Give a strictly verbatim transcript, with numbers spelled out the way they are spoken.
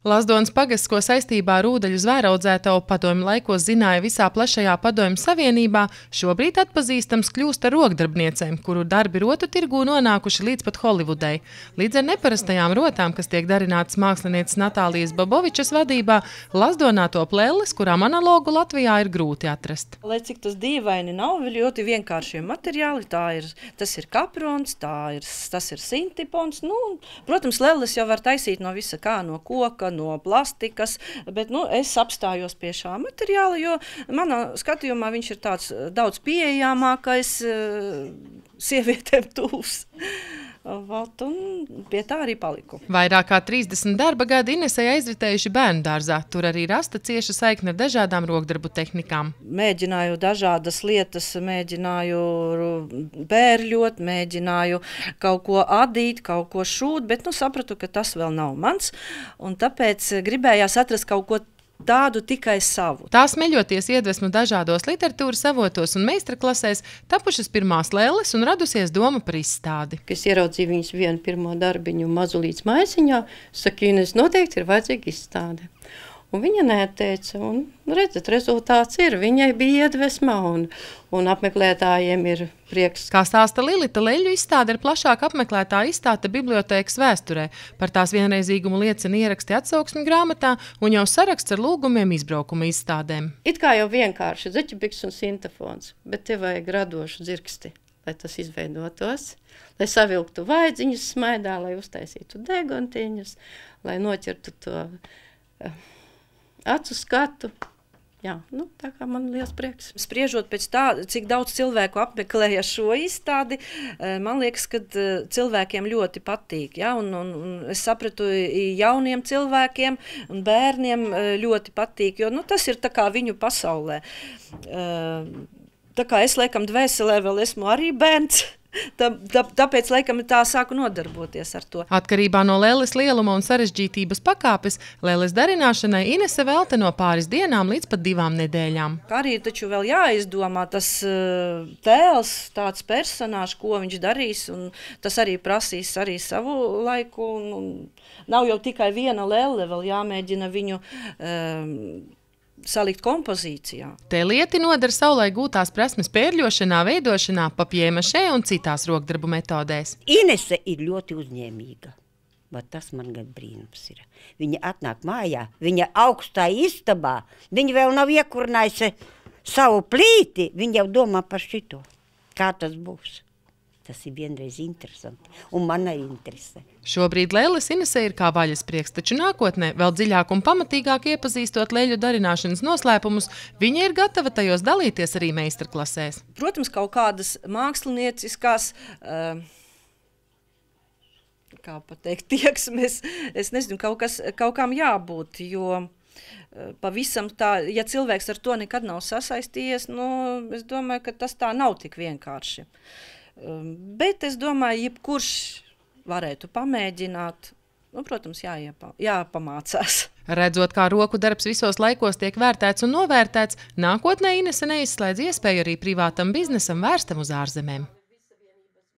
Lazdonas pagasts, ko saistībā ar ūdeļu zvēraudzētavu padomju laikos zināja visā plašajā padomju savienībā, šobrīd atpazīstams kļūst ar rokdarbniecēm, kuru darbi rotu tirgū nonākuši līdz pat Holivudai. Līdz ar neparastajām rotām, kas tiek darinātas mākslinieces Natālijas Babovičas vadībā, Lazdonā top lelles, kurām analogu Latvijā ir grūti atrast. Lai cik tas dīvaini nav, ļoti vienkāršie materiāli, tā ir, tas ir kaprons, tā ir, tas ir sintipons. Nu, protams, lelles jau var taisīt no visa kā, no koka, no plastikas, bet nu, es apstājos pie šā materiāla, jo manā skatījumā viņš ir tāds daudz pieejamākais, sievietēm tuvs. Un pie tā arī paliku. Vairāk kā trīsdesmit darba gadi Inesei aizritējuši bērnu dārzā. Tur arī rasta cieša saikne ar dažādām rokdarbu tehnikām. Mēģināju dažādas lietas, mēģināju bērļot, mēģināju kaut ko adīt, kaut ko šūt, bet nu, sapratu, ka tas vēl nav mans. Un tāpēc gribējās atrast kaut ko tādu tikai savu. Tā smeļoties iedvesmu dažādos literatūras avotos un meistarklasēs, tapušas pirmās lelles un radusies doma par izstādi. Es ieraudzīju viņas vienu pirmo darbiņu mazulīts maisiņā, saka, Ines, noteikti ir vajadzīga izstāde. Un viņa neteica, un redzat, rezultāts ir, viņai bija iedvesma, un, un apmeklētājiem ir prieks. Kā stāsta Lilita, leļu izstāde ir plašāk apmeklētā izstāde bibliotēkas vēsturē. Par tās vienreizīgumu liecina ieraksti atsauksmi grāmatā un jau saraksts ar lūgumiem izbraukuma izstādēm. It kā jau vienkārši zeķebiks un sintafons, bet te vajag radošu dzirksti, lai tas izveidotos, lai savilktu vaidziņus smaidā, lai uztaisītu deguntiņus, lai noķertu to uh, acu skatu. Jā, nu, tā kā man liels prieks. Spriežot pēc tā, cik daudz cilvēku apmeklēja šo izstādi, man liekas, ka cilvēkiem ļoti patīk. Ja? Un, un, un es sapratu, jauniem cilvēkiem un bērniem ļoti patīk, jo nu, tas ir tā kā viņu pasaulē. Tā kā es, laikam, dvēselē vēl esmu arī bērns. Tā, tā, tāpēc, laikam, tā sāku nodarboties ar to. Atkarībā no lelles lieluma un sarežģītības pakāpes, lelles darināšanai Inese velta no pāris dienām līdz pat divām nedēļām. Kā arī taču vēl jāizdomā tas uh, tēls, tāds personāžs, ko viņš darīs, un tas arī prasīs arī savu laiku. Un, un nav jau tikai viena lelle, vēl jāmēģina viņu um, salikt kompozīcijā. Te lieti nodara saulē gūtās prasmes pērļošanā, veidošanā, papjēmašē un citās rokdarbu metodēs. Inese ir ļoti uzņēmīga, bet tas man gan brīnums ir. Viņa atnāk mājā, viņa augstā istabā, viņa vēl nav iekurnājusi savu plīti, viņa jau domā par šito. Kā tas būs? Tas ir vienreiz interesanti, un manai interesē. Šobrīd lelles Inesei ir kā vaļas prieks, taču nākotnē, vēl dziļāk un pamatīgāk iepazīstot leļu darināšanas noslēpumus, viņa ir gatava tajos dalīties arī meistarklasēs. Protams, kaut kādas mākslinieciskās, uh, kā pateikt, tieksmes, es nezinu, kaut, kas, kaut kam jābūt, jo pavisam tā, ja cilvēks ar to nekad nav sasaistījies, nu, es domāju, ka tas tā nav tik vienkārši. Bet es domāju, jebkurš varētu pamēģināt, nu, protams, jāiepa, jāpamācās. Redzot, kā roku darbs visos laikos tiek vērtēts un novērtēts, nākotnē Inese neizslēdz iespēju arī privātam biznesam vērstam uz ārzemēm.